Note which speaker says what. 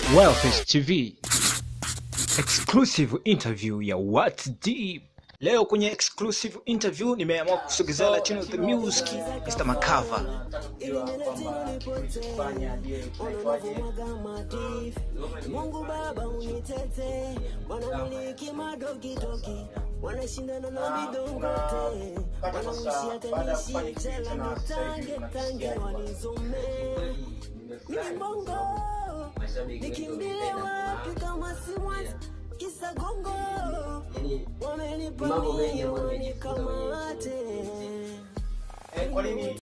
Speaker 1: Wellfish TV exclusive interview ya What's Deep. Leo kwenye exclusive interview nimeamua kusogezea chini the music Mr. Makava.
Speaker 2: Mungu Baba unitete, wanamiliki madogi dogi, wanashindana na midongote, wanamushia tenisi tela mtange wanizome. Mimi bongo, nikimbile wapi kama si mwanza, kisa gongo, wamenipa mimi kama ate.